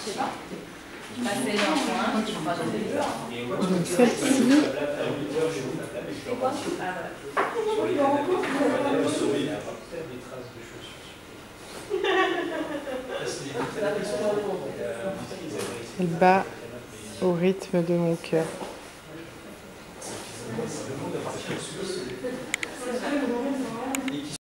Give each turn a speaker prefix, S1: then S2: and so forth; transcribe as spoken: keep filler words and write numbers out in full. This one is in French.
S1: Donc celle-ci, elle bat au rythme de mon cœur.